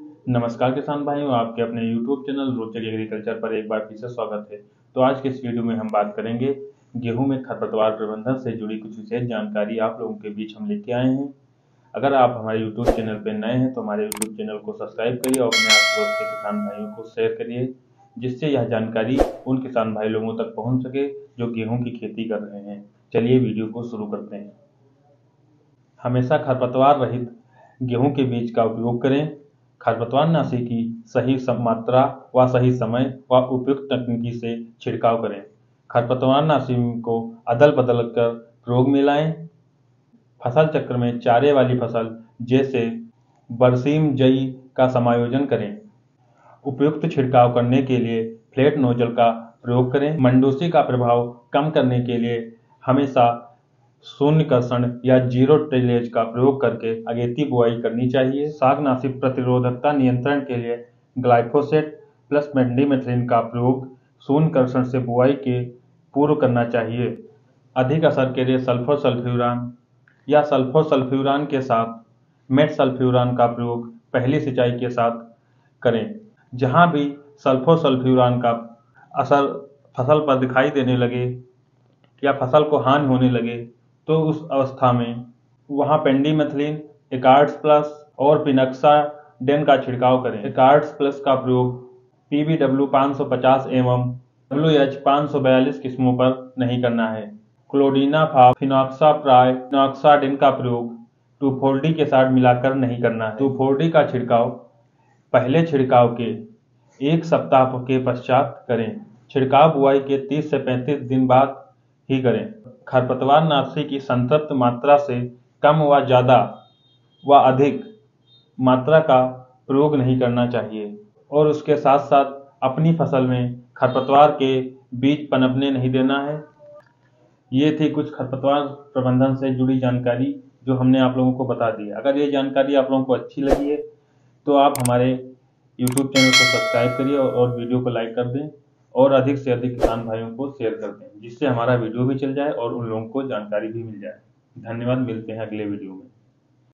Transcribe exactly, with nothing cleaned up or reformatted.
नमस्कार किसान भाइयों, आपके अपने यूट्यूब चैनल रोचक एग्रीकल्चर पर एक बार फिर से स्वागत है। तो आज के इस वीडियो में हम बात करेंगे गेहूं में खरपतवार प्रबंधन से जुड़ी कुछ विशेष जानकारी आप लोगों के बीच हम लेके आए हैं। अगर आप हमारे यूट्यूब चैनल पर नए हैं तो हमारे यूट्यूब चैनल को सब्सक्राइब करिए और अपने आस पड़ोस के किसान भाइयों को शेयर करिए, जिससे यह जानकारी उन किसान भाई लोगों तक पहुँच सके जो गेहूँ की खेती कर रहे हैं। चलिए वीडियो को शुरू करते हैं। हमेशा खरपतवार रहित गेहूं के बीज का उपयोग करें। खरपतवारनाशी की सही मात्रा व सही समय व उपयुक्त तकनीकी से छिड़काव करें। खरपतवारनाशी को अदल बदल कर प्रयोग में लाएं। फसल चक्र में चारे वाली फसल जैसे बरसीम जई का समायोजन करें। उपयुक्त छिड़काव करने के लिए फ्लैट नोजल का प्रयोग करें। मंडूसी का प्रभाव कम करने के लिए हमेशा शून्य कर्षण या जीरो टिलेज का प्रयोग करके अगेती बुआई करनी चाहिए। शाकनाशी प्रतिरोधकता नियंत्रण के लिए ग्लाइफोसेट प्लस मेंडिमेथ्रिन का प्रयोग शून्य कर्षण से बुआई के पूर्व करना चाहिए। अधिक असर के लिए सल्फोसल्फ्यूरान या सल्फोसल्फ्यूरान के साथ मेट सल्फ्यूरान का प्रयोग पहली सिंचाई के साथ करें। जहां भी सल्फोसल्फ्यूरान का असर फसल पर दिखाई देने लगे या फसल को हानि होने लगे तो उस अवस्था में वहां पेंडिमेथलिन, एकार्ड्स प्लस और पिनक्साडेन का छिड़काव करें। एकार्ड्स प्लस का प्रयोग पीबीडब्ल्यू पाँच सौ पचास एवं डब्ल्यूएच पाँच सौ बयालीस किस्मों पर नहीं करना है। क्लोडिनाफास, फिनॉक्साप्राय, फिनॉक्साडेन का प्रयोग टू फोर डी के साथ मिलाकर नहीं करना है। टू फोर डी का छिड़काव पहले छिड़काव के एक सप्ताह के पश्चात करें। छिड़काव बुआई के तीस से पैंतीस दिन बाद ही करें। खरपतवारनाशी की संतृप्त मात्रा से कम व ज्यादा व अधिक मात्रा का प्रयोग नहीं करना चाहिए और उसके साथ साथ अपनी फसल में खरपतवार के बीज पनपने नहीं देना है। ये थी कुछ खरपतवार प्रबंधन से जुड़ी जानकारी जो हमने आप लोगों को बता दी। अगर ये जानकारी आप लोगों को अच्छी लगी है तो आप हमारे यूट्यूब चैनल को सब्सक्राइब करिए और वीडियो को लाइक कर दें और अधिक से अधिक किसान भाइयों को शेयर कर दें, जिससे हमारा वीडियो भी चल जाए और उन लोगों को जानकारी भी मिल जाए। धन्यवाद, मिलते हैं अगले वीडियो में।